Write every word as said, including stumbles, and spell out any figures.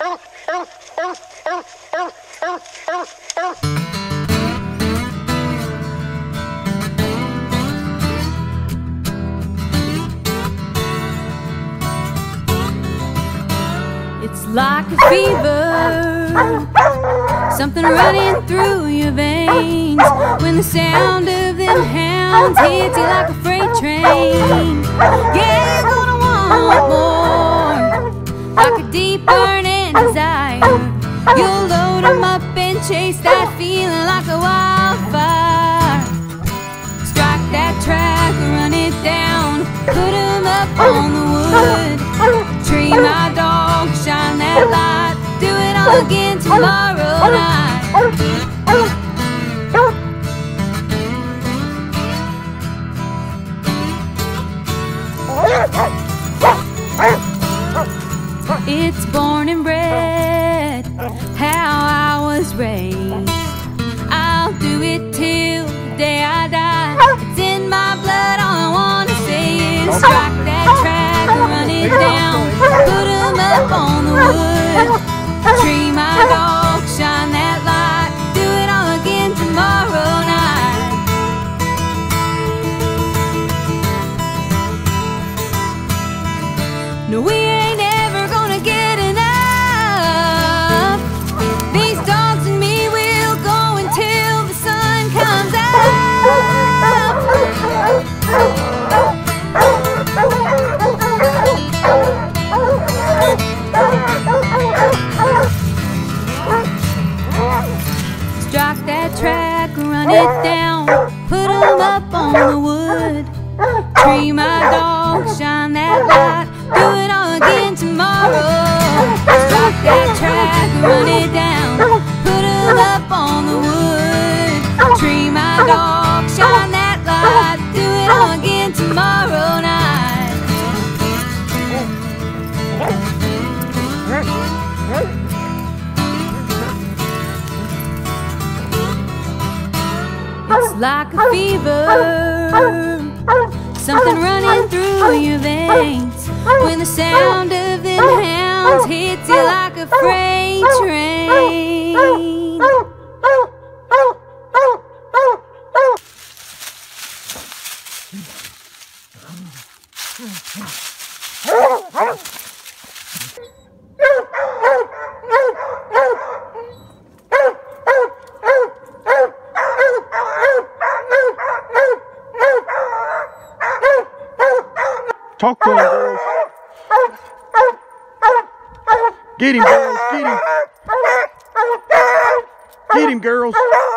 It's like a fever, something running through your veins when the sound of them hounds hits you like a freight train. Yeah, you're gonna want more, like a deep burning desire. You'll load them up and chase that feeling like a wildfire. Strike that track, run it down, put them up on the wood. Tree my dog, shine that light, do it all again tomorrow night. It's born and bred, how I was raised. I'll do it till the day I die. It's in my blood, all I wanna say is strike that track and run it down, put 'em up on the wood. Tree my dog, shine that light, do it all again tomorrow night. No, we ain't ever gonna get enough. These dogs and me will go until the sun comes up. Strike that track, run it down, put 'em up on the wood. Tree my dog, shine that light, do it all again tomorrow. Strike that track, run it down, put 'em up on the wood. Tree my dog, shine that light, do it all again tomorrow night. It's like a fever, something running through your veins when the sound of them hounds hits you like a freight train. Talk to him, girls. Get him, girls. Get him. Get him, girls.